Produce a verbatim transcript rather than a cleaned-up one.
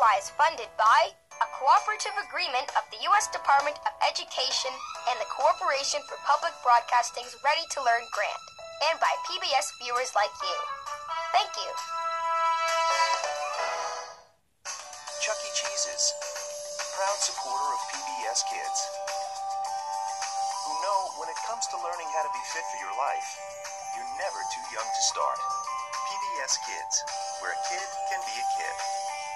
prize funded by a cooperative agreement of the U S Department of Education and the Corporation for Public Broadcasting's Ready to Learn grant, and by P B S viewers like you. Thank you. Chuck E. Cheese's, proud supporter of P B S Kids, who know when it comes to learning how to be fit for your life, you're never too young to start. P B S Kids, where a kid can be a kid.